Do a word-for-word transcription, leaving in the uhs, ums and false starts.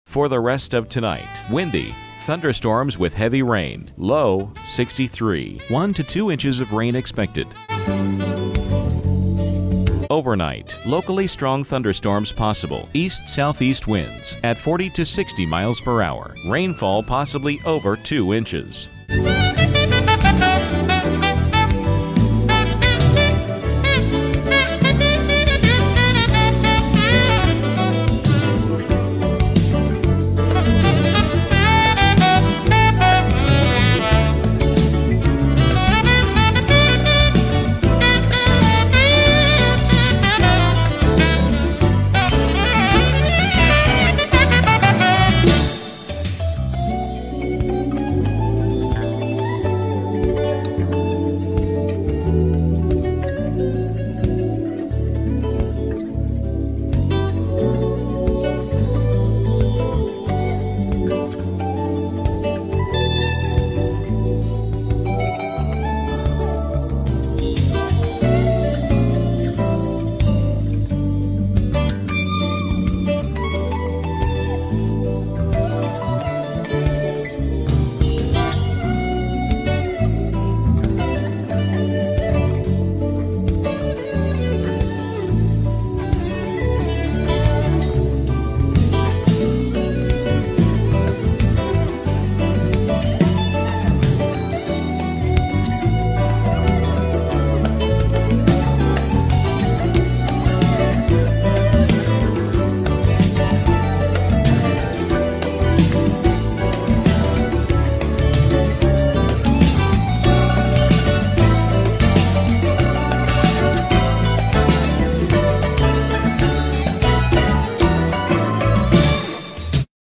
For the rest of tonight, windy. Thunderstorms with heavy rain. Low sixty-three. one to two inches of rain expected. Overnight, locally strong thunderstorms possible. East-southeast winds at forty to sixty miles per hour. Rainfall possibly over two inches.